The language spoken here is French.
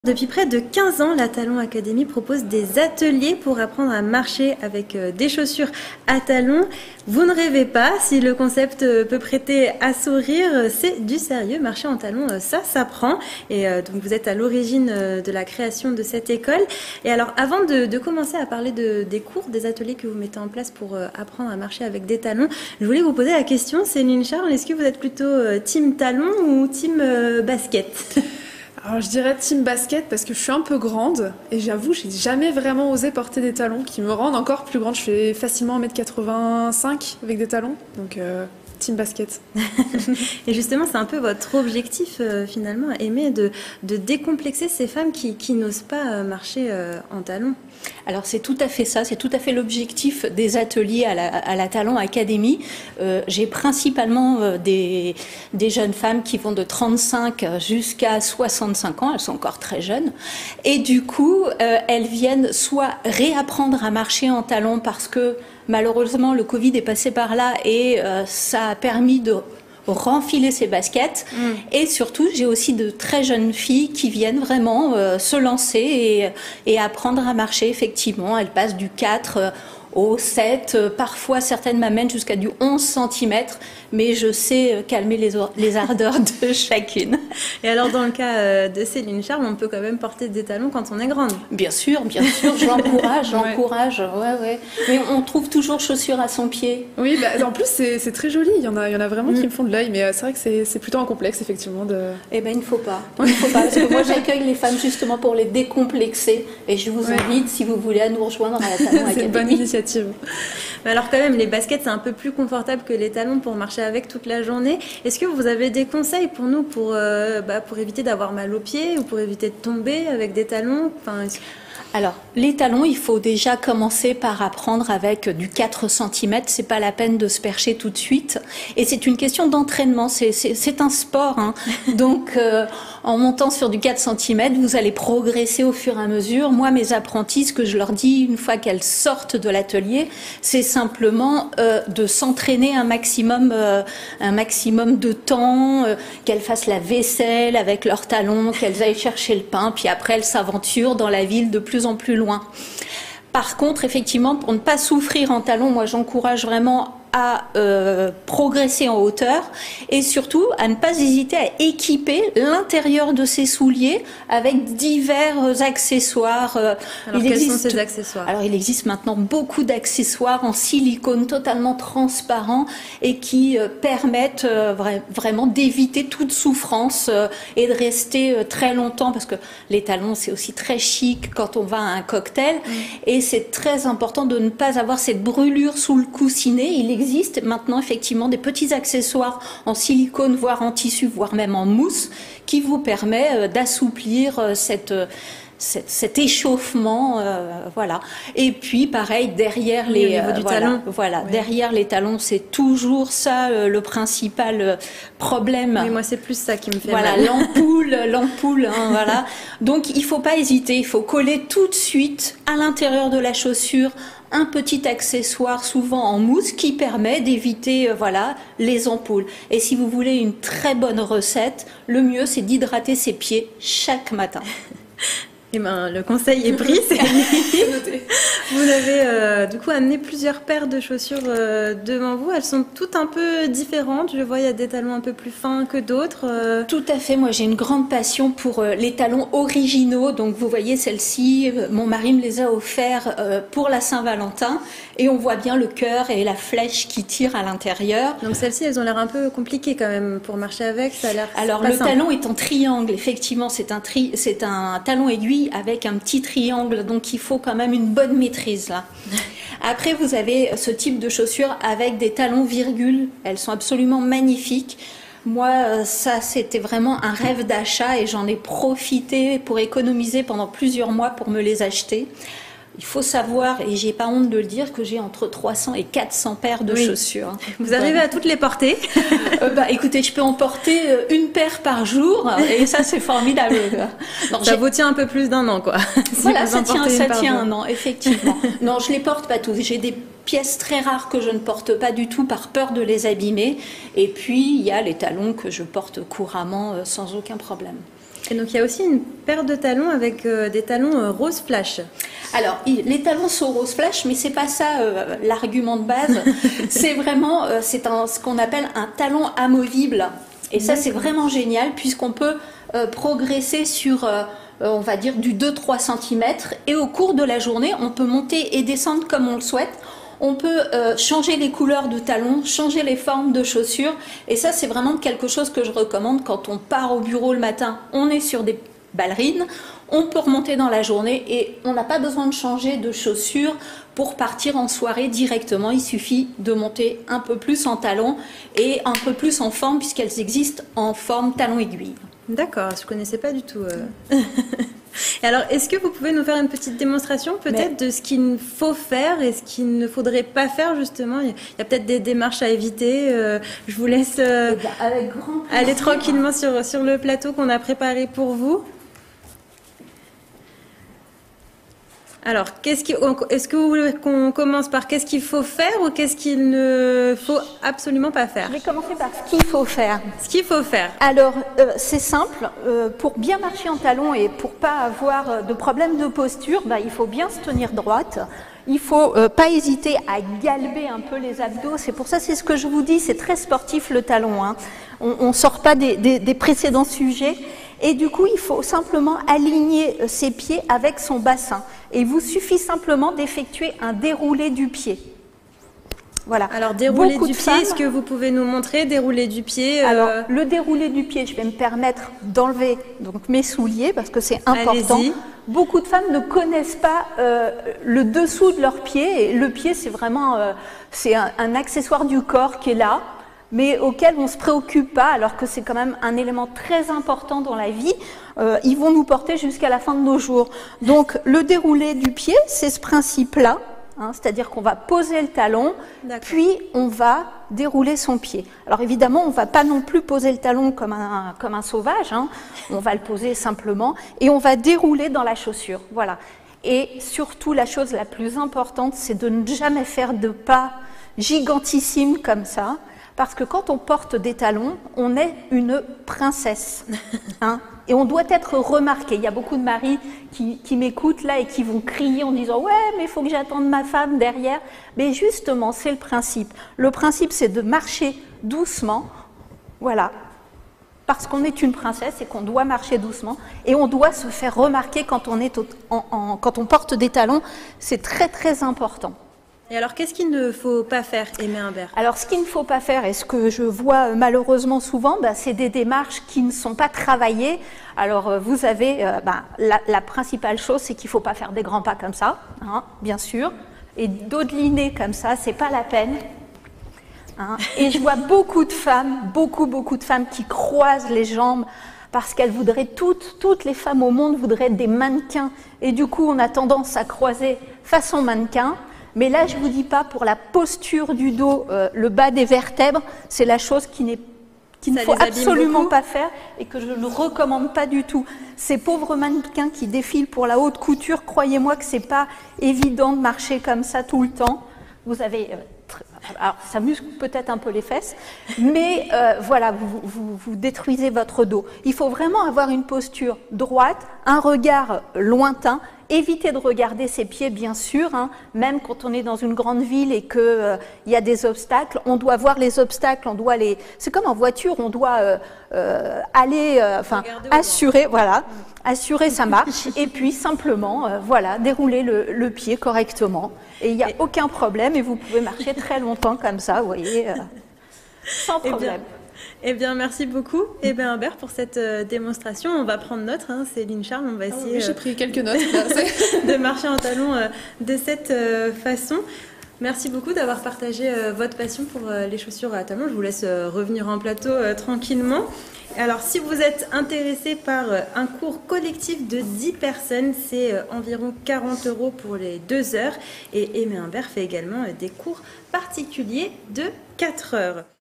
Depuis près de 15 ans, la Talon Academy propose des ateliers pour apprendre à marcher avec des chaussures à talons. Vous ne rêvez pas, si le concept peut prêter à sourire, c'est du sérieux. Marcher en talons, ça s'apprend. Et donc vous êtes à l'origine de la création de cette école. Et alors avant de commencer à parler des cours, des ateliers que vous mettez en place pour apprendre à marcher avec des talons, je voulais vous poser la question, Céline Charles, est-ce que vous êtes plutôt team talon ou team basket ? Alors je dirais team basket parce que je suis un peu grande et j'avoue j'ai jamais vraiment osé porter des talons qui me rendent encore plus grande. Je fais facilement 1m85 avec des talons, donc team basket. Et justement c'est un peu votre objectif finalement, aimer de décomplexer ces femmes qui n'osent pas marcher en talons. Alors c'est tout à fait ça, c'est tout à fait l'objectif des ateliers à la Talon Academy. J'ai principalement des jeunes femmes qui vont de 35 jusqu'à 65 ans, elles sont encore très jeunes. Et du coup, elles viennent soit réapprendre à marcher en talons parce que malheureusement le Covid est passé par là et ça a permis de renfiler ses baskets. Et surtout j'ai aussi de très jeunes filles qui viennent vraiment se lancer et apprendre à marcher. Effectivement, elles passent du 4 au 7, parfois certaines m'amènent jusqu'à du 11 cm, mais je sais calmer les ardeurs de chacune. Et alors dans le cas de Céline Charles, on peut quand même porter des talons quand on est grande. Bien sûr, je l'encourage, ouais. Mais on trouve toujours chaussures à son pied. Oui, bah, en plus c'est très joli, il y en a vraiment qui me font de l'œil, mais c'est vrai que c'est plutôt un complexe effectivement. Eh ben il ne faut pas, parce que moi j'accueille les femmes justement pour les décomplexer, et je vous invite, si vous voulez, à nous rejoindre à la Talon Academy. C'est une bonne initiative. Mais alors quand même, les baskets c'est un peu plus confortable que les talons pour marcher avec toute la journée. Est-ce que vous avez des conseils pour nous pour éviter d'avoir mal aux pieds ou pour éviter de tomber avec des talons? Alors, les talons, il faut déjà commencer par apprendre avec du 4 cm. C'est pas la peine de se percher tout de suite. Et c'est une question d'entraînement. C'est un sport, hein. Donc, en montant sur du 4 cm, vous allez progresser au fur et à mesure. Moi, mes apprentis, ce que je leur dis une fois qu'elles sortent de l'atelier, c'est simplement de s'entraîner un maximum de temps, qu'elles fassent la vaisselle avec leurs talons, qu'elles aillent chercher le pain, puis après elles s'aventurent dans la ville de plus en plus loin. Par contre, effectivement, pour ne pas souffrir en talons, moi j'encourage vraiment à progresser en hauteur et surtout à ne pas hésiter à équiper l'intérieur de ses souliers avec divers accessoires. Alors quels sont ces accessoires? Alors il existe maintenant beaucoup d'accessoires en silicone totalement transparent et qui permettent vraiment d'éviter toute souffrance et de rester très longtemps, parce que les talons c'est aussi très chic quand on va à un cocktail et c'est très important de ne pas avoir cette brûlure sous le coussinet. Il existe maintenant effectivement des petits accessoires en silicone, voire en tissu, voire même en mousse, qui vous permet d'assouplir cet échauffement, voilà. Et puis pareil derrière derrière les talons, c'est toujours ça le principal problème. Oui, moi c'est plus ça qui me fait mal. L'ampoule, hein, voilà. Donc il faut pas hésiter, il faut coller tout de suite à l'intérieur de la chaussure un petit accessoire, souvent en mousse, qui permet d'éviter les ampoules. Et si vous voulez une très bonne recette, le mieux c'est d'hydrater ses pieds chaque matin. Eh ben, le conseil est pris, c'est noté. Vous avez du coup amené plusieurs paires de chaussures devant vous. Elles sont toutes un peu différentes. Je vois, il y a des talons un peu plus fins que d'autres. Tout à fait. Moi, j'ai une grande passion pour les talons originaux. Donc, vous voyez, celle-ci, mon mari me les a offerts pour la Saint-Valentin. Et on voit bien le cœur et la flèche qui tire à l'intérieur. Donc, celles-ci, elles ont l'air un peu compliquées quand même pour marcher avec. Ça a l'air Alors, le talon est en triangle. Effectivement, c'est un talon aiguille avec un petit triangle, donc il faut quand même une bonne maîtrise là. Après, vous avez ce type de chaussures avec des talons virgules, elles sont absolument magnifiques. Moi, ça c'était vraiment un rêve d'achat et j'en ai profité pour économiser pendant plusieurs mois pour me les acheter. Il faut savoir, et j'ai pas honte de le dire, que j'ai entre 300 et 400 paires de chaussures. Vous arrivez à toutes les porter? Écoutez, je peux en porter une paire par jour, et ça c'est formidable. Non, ça vous tient un peu plus d'un an, quoi. Voilà, ça tient un an, effectivement. Non, je les porte pas tous. J'ai des pièces très rares que je ne porte pas du tout par peur de les abîmer. Et puis, il y a les talons que je porte couramment sans aucun problème. Et donc il y a aussi une paire de talons avec des talons rose flash. Alors, les talons sont rose flash, mais c'est pas ça l'argument de base. C'est vraiment, ce qu'on appelle un talon amovible. Et ça, c'est vraiment génial puisqu'on peut progresser sur, on va dire, du 2-3 cm. Et au cours de la journée, on peut monter et descendre comme on le souhaite. On peut changer les couleurs de talons, changer les formes de chaussures. Et ça, c'est vraiment quelque chose que je recommande quand on part au bureau le matin. On est sur des ballerines, on peut remonter dans la journée et on n'a pas besoin de changer de chaussures pour partir en soirée directement. Il suffit de monter un peu plus en talons et un peu plus en forme puisqu'elles existent en forme talon aiguille. D'accord, je ne connaissais pas du tout. Et alors, est-ce que vous pouvez nous faire une petite démonstration peut-être de ce qu'il faut faire et ce qu'il ne faudrait pas faire justement? Il y a peut-être des démarches à éviter. Je vous laisse aller tranquillement sur le plateau qu'on a préparé pour vous. Alors, est-ce que vous voulez qu'on commence par qu'est-ce qu'il faut faire ou qu'est-ce qu'il ne faut absolument pas faire? Je vais commencer par ce qu'il faut faire. Ce qu'il faut faire. Alors, c'est simple. Pour bien marcher en talons et pour pas avoir de problème de posture, il faut bien se tenir droite. Il faut pas hésiter à galber un peu les abdos. C'est pour ça, c'est ce que je vous dis, c'est très sportif le talon. Hein. On sort pas des précédents sujets. Et du coup, il faut simplement aligner ses pieds avec son bassin. Et il vous suffit simplement d'effectuer un déroulé du pied. Voilà. Alors, déroulé du pied, est-ce que vous pouvez nous montrer déroulé du pied Alors, le déroulé du pied, je vais me permettre d'enlever donc mes souliers parce que c'est important. Beaucoup de femmes ne connaissent pas le dessous de leur pied. Et le pied, c'est vraiment c'est un accessoire du corps qui est là, mais auquel on ne se préoccupe pas, alors que c'est quand même un élément très important dans la vie. Ils vont nous porter jusqu'à la fin de nos jours. Donc, le déroulé du pied, c'est ce principe-là, hein, c'est-à-dire qu'on va poser le talon, puis on va dérouler son pied. Alors, évidemment, on ne va pas non plus poser le talon comme un sauvage, hein. On va le poser simplement, et on va dérouler dans la chaussure. Voilà. Et surtout, la chose la plus importante, c'est de ne jamais faire de pas gigantissimes comme ça, parce que quand on porte des talons, on est une princesse, hein, et on doit être remarqué. Il y a beaucoup de maris qui m'écoutent là et qui vont crier en disant « Ouais, mais il faut que j'attende ma femme derrière ». Mais justement, c'est le principe. Le principe, c'est de marcher doucement, voilà, parce qu'on est une princesse et qu'on doit marcher doucement. Et on doit se faire remarquer quand on porte des talons. C'est très, très important. Et alors, qu'est-ce qu'il ne faut pas faire, Aimée Humbert? Alors, ce qu'il ne faut pas faire, et ce que je vois malheureusement souvent, c'est des démarches qui ne sont pas travaillées. Alors, vous avez, la principale chose, c'est qu'il ne faut pas faire des grands pas comme ça, hein, bien sûr. Et dodeliner comme ça, c'est pas la peine. Hein. Et je vois beaucoup de femmes qui croisent les jambes parce qu'elles voudraient, toutes les femmes au monde voudraient être des mannequins. Et du coup, on a tendance à croiser façon mannequin. Mais là, je ne vous dis pas, pour la posture du dos, le bas des vertèbres, c'est la chose qu'il ne faut absolument pas faire et que je ne recommande pas du tout. Ces pauvres mannequins qui défilent pour la haute couture, croyez-moi que ce n'est pas évident de marcher comme ça tout le temps. Vous avez... alors, ça muscle peut-être un peu les fesses, mais voilà, vous détruisez votre dos. Il faut vraiment avoir une posture droite, un regard lointain. Éviter de regarder ses pieds, bien sûr, hein, même quand on est dans une grande ville et qu'il y a des obstacles. On doit voir les obstacles, on doit les... C'est comme en voiture, on doit aller, assurer, voilà, assurer sa marche et puis simplement, voilà, dérouler le pied correctement. Et il n'y a aucun problème et vous pouvez marcher très longtemps comme ça, vous voyez, sans problème. Eh bien, merci beaucoup, Aimée Humbert, pour cette démonstration. On va prendre note, hein, Céline Charles, on va essayer j'ai pris quelques notes, de marcher en talons de cette façon. Merci beaucoup d'avoir partagé votre passion pour les chaussures à talons. Je vous laisse revenir en plateau tranquillement. Alors, si vous êtes intéressé par un cours collectif de 10 personnes, c'est environ 40 € pour les 2 heures. Et Aimée Humbert fait également des cours particuliers de 4 heures.